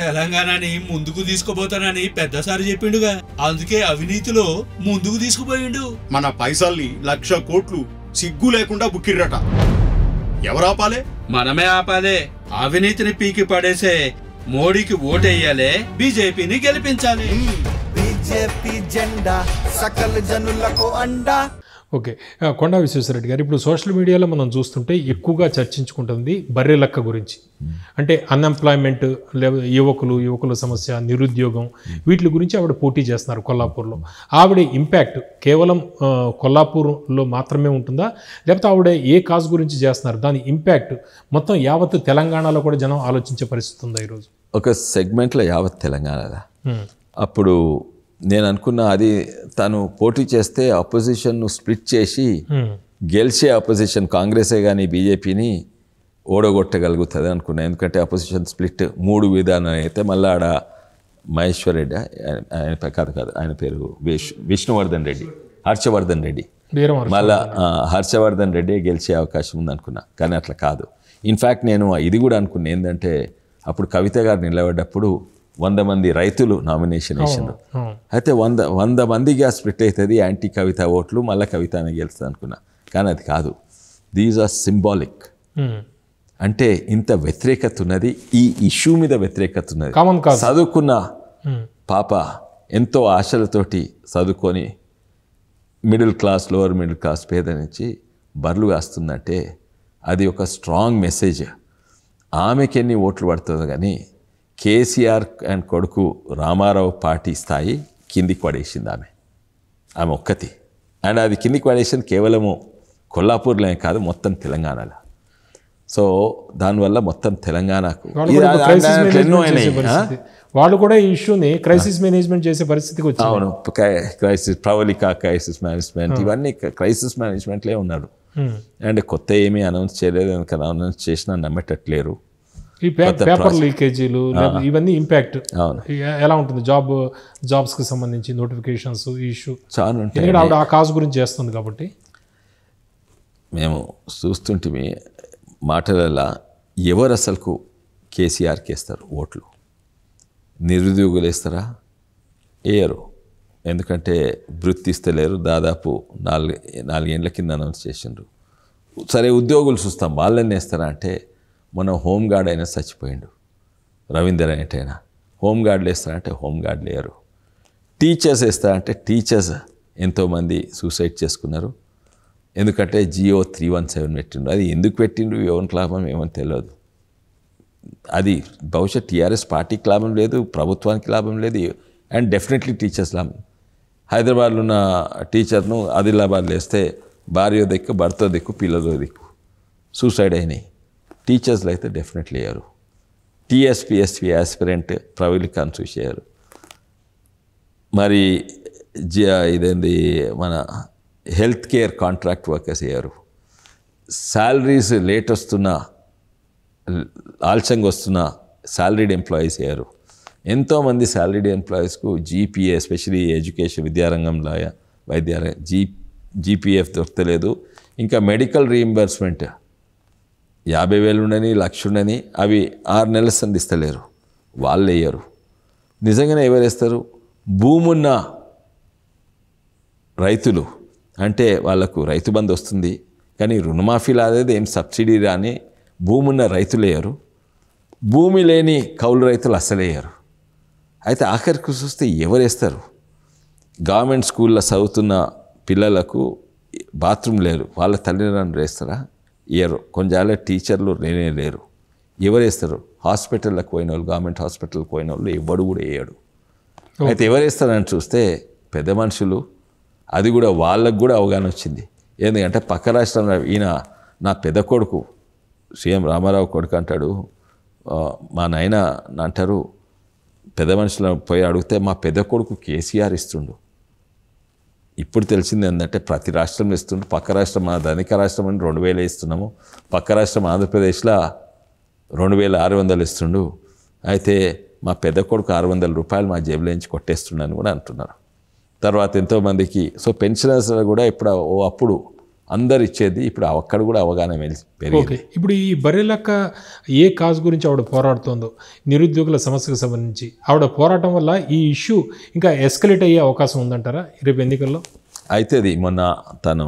తెలంగాణని ముందుకు తీసుకుపోతానని పెద్దసారి చెప్పిండుగా, అందుకే అవినీతిలో ముందుకు తీసుకుపోయిండు. మన పైసల్ని 1,00,000 కోట్లు సిగ్గు లేకుండా బుక్కిర్రట. ఎవరాపాలే? మనమే ఆపాలే. అవినీతిని పీకి పడేసే మోడీకి ఓటేయాలి, బీజేపీని గెలిపించాలి. బీజేపీ జెండా సకల జనులకు అండా. ఓకే, కొండా విశ్వేశ్వర రెడ్డి గారు, ఇప్పుడు సోషల్ మీడియాలో మనం చూస్తుంటే ఎక్కువగా చర్చించుకుంటుంది బర్రెలక్క గురించి. అంటే అన్ఎంప్లాయ్మెంట్, యువకుల సమస్య, నిరుద్యోగం, వీటి గురించి ఆవిడ పోటీ చేస్తున్నారు కొల్లాపూర్లో. ఆవిడ ఇంపాక్ట్ కేవలం కొల్లాపూర్లో మాత్రమే ఉంటుందా, లేకపోతే ఆవిడ ఏ కాజ్ గురించి చేస్తున్నారు, దాని ఇంపాక్ట్ మొత్తం యావత్ తెలంగాణలో కూడా జనం ఆలోచించే పరిస్థితి ఉందా ఈరోజు? ఒక సెగ్మెంట్లో యావత్ తెలంగాణలో అప్పుడు నేను అనుకున్నా, అది తను పోటీ చేస్తే అపోజిషన్ను స్ప్లిట్ చేసి గెలిచే అపోజిషన్ కాంగ్రెసే కానీ బీజేపీని ఓడగొట్టగలుగుతుంది అనుకున్నా. ఎందుకంటే అపోజిషన్ స్ప్లిట్ 3 విధానం అయితే మళ్ళీ ఆడ మహేశ్వర్ రెడ్డి, ఆయన కాదు ఆయన పేరు విష్ణువర్ధన్ రెడ్డి, హర్షవర్ధన్ రెడ్డి, మళ్ళా హర్షవర్ధన్ రెడ్డి గెలిచే అవకాశం ఉంది అనుకున్నా. కానీ అట్లా కాదు. ఇన్ఫ్యాక్ట్ నేను ఇది కూడా అనుకున్నా, ఏంటంటే అప్పుడు కవిత గారు నిలబడ్డప్పుడు 100 మంది రైతులు నామినేషన్ వేసిండ్రు. అయితే 100 మందిగా స్ప్లిట్ అవుతుంది యాంటీ కవిత ఓట్లు, మళ్ళీ కవితనే గెలుస్తుంది అనుకున్నా. కానీ అది కాదు. These are symbolic. అంటే ఇంత వ్యతిరేకత ఉన్నది, ఈ ఇష్యూ మీద వ్యతిరేకత ఉన్నది. చదువుకున్న పాప ఎంతో ఆశలతోటి చదువుకొని middle class, lower middle class పేద నుంచి బర్లు కాస్తుందంటే అది ఒక స్ట్రాంగ్ మెసేజ్. ఆమెకి ఎన్ని ఓట్లు పడుతుందో కానీ కేసీఆర్ అండ్ కొడుకు రామారావు పార్టీ స్థాయి కిందికి పడేసింది ఆమె ఒక్కటి. అండ్ అది కిందికి పడేసింది కేవలము కొల్లాపూర్లో కాదు, మొత్తం తెలంగాణలో. సో దానివల్ల మొత్తం తెలంగాణకు వాళ్ళు కూడా ఈ ఇష్యూని క్రైసిస్ మేనేజ్మెంట్ చేసే పరిస్థితికి వచ్చారు. అవును, క్రైసిస్, ప్రవళిక క్రైసిస్ మేనేజ్మెంట్, ఇవన్నీ క్రైసిస్ మేనేజ్మెంట్లే ఉన్నారు. అండ్ కొత్త ఏమీ అనౌన్స్ చేయలేదు, ఎందుకంటే అనౌన్స్ చేసినా నమ్మేటట్లేరు. ఈ పేపర్ లీకేజీలు ఇవన్నీ ఇంపాక్ట్ ఎలా ఉంటుంది జాబ్స్కి సంబంధించి నోటిఫికేషన్స్ ఇష్యూ చాలా ఉంటాయి. ఆవిడ ఆ కాజ్ గురించి చేస్తుంది కాబట్టి మేము చూస్తుంటే మాటలలో ఎవరు అసలుకు కేసీఆర్కి వేస్తారు ఓట్లు? నిరుద్యోగులు వేస్తారా? వేయరు. ఎందుకంటే వృత్తి ఇస్తలేరు. దాదాపు 4 ఏళ్ళ కింద అనౌన్స్ చేసిండ్రు. సరే ఉద్యోగులు చూస్తాం, వాళ్ళని వేస్తారా అంటే మనం హోంగార్డ్ అయినా చచ్చిపోయిండు, రవీందర్ అనేటైనా. హోంగార్డులు వేస్తారంటే హోంగార్డులు లేరు. టీచర్స్ వేస్తారంటే టీచర్స్ ఎంతోమంది సూసైడ్ చేసుకున్నారు. ఎందుకంటే జియో 317 పెట్టిండ్రు. అది ఎందుకు పెట్టిండ్రు, ఎవరికి లాభం ఏమని తెలియదు. అది బహుశా టీఆర్ఎస్ పార్టీకి లాభం లేదు, ప్రభుత్వానికి లాభం లేదు, అండ్ డెఫినెట్లీ టీచర్స్ లాభం. హైదరాబాద్లో ఉన్న టీచర్ను ఆదిలాబాద్లో వేస్తే భార్య దిక్కు, భర్త దిక్కు, పిల్లల దిక్కు సూసైడ్ అయినాయి. టీచర్స్లో అయితే డెఫినెట్లీ అయ్యారు. టీఎస్పీఎస్పీ ఆస్పిరెంట్ ప్రవళికను చూసారు. మరి ఇదేంది మన హెల్త్ కేర్ కాంట్రాక్ట్ వర్కర్స్ అయ్యారు. శాలరీస్ లేట్ వస్తున్న, ఆలస్యంగా వస్తున్న శాలరీడ్ ఎంప్లాయీస్ అయ్యారు. ఎంతోమంది శాలరీడ్ ఎంప్లాయీస్కు జీపీఏ, ఎస్పెషలీ ఎడ్యుకేషన్ విద్యారంగంలో జీపీఎఫ్ దొరకలేదు. ఇంకా మెడికల్ రీయింబర్స్మెంట్ 50,000 ఉండని, 1,00,000 ఉండని, అవి 6 నెలల సంధిస్తలేరు. వాళ్ళు వేయరు. నిజంగానే ఎవరేస్తారు? భూమున్న రైతులు, అంటే వాళ్ళకు రైతు బంధు వస్తుంది కానీ రుణమాఫీ లాదేది, ఏం సబ్సిడీ రాని భూమున్న రైతులు వేయరు. భూమి లేని కౌలు రైతులు అసలేయరు. అయితే ఆఖరికి చూస్తే ఎవరేస్తారు? గవర్నమెంట్ స్కూల్లో చదువుతున్న పిల్లలకు బాత్రూమ్ లేరు, వాళ్ళ తల్లిదండ్రులు వేస్తారా? ఇయరు. కొంచెం టీచర్లు లేరు. ఎవరు వేస్తారు? హాస్పిటల్లకు పోయిన వాళ్ళు, గవర్నమెంట్ హాస్పిటల్కి పోయిన వాళ్ళు ఎవడు కూడా వేయడు. అయితే ఎవరు వేస్తారని చూస్తే పెద్ద మనుషులు. అది కూడా వాళ్ళకు కూడా అవగాహన వచ్చింది. ఎందుకంటే పక్క రాష్ట్రంలో ఈయన నా పెద్ద కొడుకు సీఎం రామారావు కొడుకు అంటాడు, మా నాయన అంటారు, పెద్ద మనుషులను పోయి అడిగితే మా పెద్ద కొడుకు కేసీఆర్ ఇస్తుండు. ఇప్పుడు తెలిసింది ఏంటంటే ప్రతి రాష్ట్రంలో ఇస్తుండ్రు. పక్క రాష్ట్రం, మన ధనిక రాష్ట్రం అని 2,000 ఇస్తున్నాము. పక్క రాష్ట్రం ఆంధ్రప్రదేశ్లో 2,600 ఇస్తుండు. అయితే మా పెద్ద కొడుకు 600 రూపాయలు మా జేబులో నుంచి కొట్టేస్తుండని కూడా అంటున్నారు. తర్వాత ఎంతోమందికి సో పెన్షనర్స్ కూడా ఇప్పుడు అప్పుడు అందరు ఇచ్చేది. ఇప్పుడు అక్కడ కూడా అవగాహన పెరిగింది. ఓకే, ఇప్పుడు ఈ బర్రెలక్క ఏ కాజ్ గురించి ఆవిడ పోరాడుతుందో, నిరుద్యోగుల సమస్యకు సంబంధించి ఆవిడ పోరాటం వల్ల ఈ ఇష్యూ ఇంకా ఎస్కలేట్ అయ్యే అవకాశం ఉందంటారా రేపు ఎన్నికల్లో? అయితే అది మొన్న తను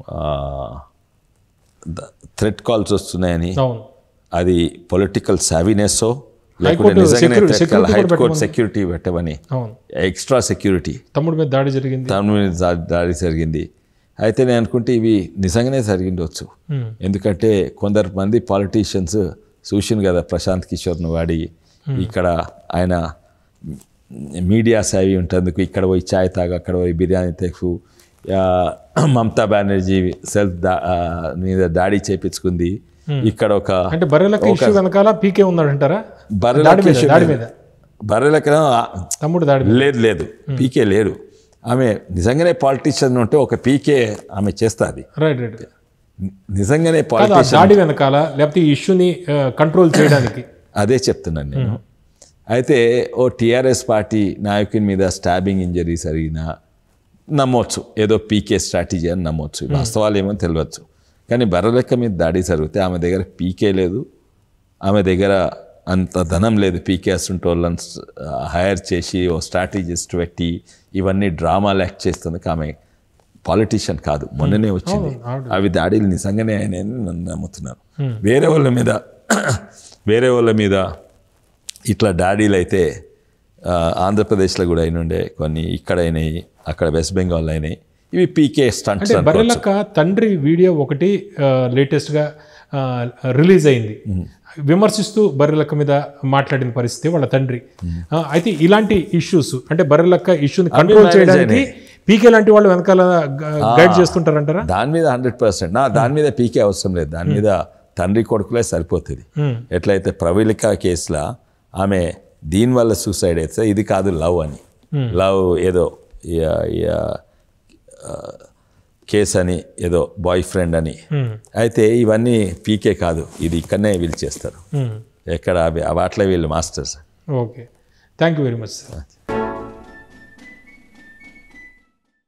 థ్రెట్ కాల్స్ వస్తున్నాయని, అది పొలిటికల్ సావినెస్ లేకుంటే నిజంగానే హైకోర్టు సెక్యూరిటీ పెట్టమని, ఎక్స్ట్రా సెక్యూరిటీ, తమ్ముడి మీద దాడి జరిగింది. అయితే నేను అనుకుంటే ఇవి నిజంగానే జరిగిండవచ్చు. ఎందుకంటే కొందరు మంది పాలిటీషియన్స్ చూసిండు కదా ప్రశాంత్ కిషోర్ను వాడి, ఇక్కడ ఆయన మీడియా సేవి ఉంటందుకు ఇక్కడ పోయి ఛాయ్ తాగు, అక్కడ పోయి బిర్యానీ తెగు, మమతా బెనర్జీ సెల్ఫ్ మీద దాడి చేపించుకుంది. ఇక్కడ ఒక అంటే బర్రెలక్క ఇష్యూ వెనకాల పీకే ఉన్నాడంటారా? బర్రెలక్క తమ్ముడు దాడి లేదు, పీకే లేరు. ఆమె నిజంగానే పాలిటీషియన్ ఉంటే ఒక పీకే ఆమె చేస్తుంది. రైట్. నిజంగానే పాలిటీషియన్ దాడి వెనకాల లేకపోతే ఈ ఇష్యూని కంట్రోల్ చేయడానికి అదే చెప్తున్నాను నేను. అయితే ఓ టీఆర్ఎస్ పార్టీ నాయకుని మీద స్టాబింగ్ ఇంజరీ జరిగినా నమ్మొచ్చు, ఏదో పీకే స్ట్రాటజీ అని నమ్మొచ్చు. వాస్తవాలు ఏమో తెలియచ్చు. కానీ బర్రెలక్క మీద దాడి జరిగితే ఆమె దగ్గర పీకే లేదు, ఆమె దగ్గర అంత ధనం లేదు. పీకే అసంటోళ్ళని హైర్ చేసి ఓ స్ట్రాటజిస్ట్ పెట్టి ఇవన్నీ డ్రామాలు యాక్ట్ చేస్తుంది. ఆమె పాలిటీషియన్ కాదు, మొన్ననే వచ్చింది. అవి దాడులు నిజంగానే ఆయన నన్ను నమ్ముతున్నాను. వేరే వాళ్ళ మీద ఇట్లా దాడులు అయితే ఆంధ్రప్రదేశ్లో కూడా అయినుండే, కొన్ని ఇక్కడ అయినాయి, అక్కడ వెస్ట్ బెంగాల్లో అయినాయి. ఇవి పీకే స్టంట్స్. బర్రెలక్క తండ్రి వీడియో ఒకటి లేటెస్ట్గా రిలీజ్ అయింది, విమర్శిస్తూ బర్రెలక్క మీద మాట్లాడిన పరిస్థితి వాళ్ళ తండ్రి. అయితే ఇలాంటి ఇష్యూస్ అంటే బర్రెలక్క ఇష్యూని కంట్రోల్ చేయడానికి పీకే లాంటి వాళ్ళు వెనకాల గైడ్ చేస్తుంటారంటారా? దాని మీద 100%. దాని మీద పీకే అవసరం లేదు, దాని మీద తండ్రి కొడుకులే సరిపోతుంది. ఎట్లయితే ప్రవళిక కేసులో ఆమె దీనివల్ల సూసైడ్ అయితే ఇది కాదు లవ్ అని, లవ్ ఏదో కేస్ అని, ఏదో బాయ్ ఫ్రెండ్ అని. అయితే ఇవన్నీ పీకే కాదు, ఇది ఇక్కడనే వీళ్ళు చేస్తారు. ఎక్కడ వాటిలో వీళ్ళు masters. Okay, thank you very much sir.